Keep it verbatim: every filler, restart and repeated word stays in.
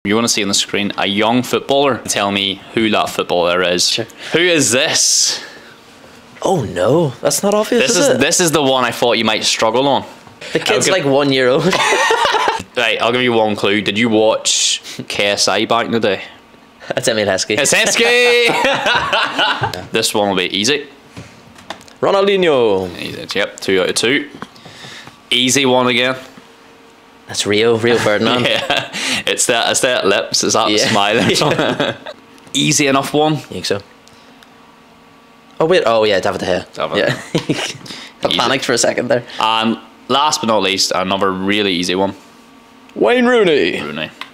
You want to see on the screen a young footballer. Tell me who that footballer is. Sure. Who is this? Oh no, that's not obvious. This is, is it? this is the one I thought you might struggle on. The kid's give, like one year old. Right, I'll give you one clue. Did you watch K S I back in the day? That's Emil Heskey. It's Heskey. This one will be easy. Ronaldinho. Easy. Yep, two out of two. Easy one again. That's Rio, Rio Ferdinand. Yeah, it's that, it's that lips, it's that yeah. smiling. Yeah. Easy enough one. You think so? Oh wait, oh yeah, David De Gea. David. Yeah. I panicked for a second there. And last but not least, another really easy one. Wayne Rooney. Rooney.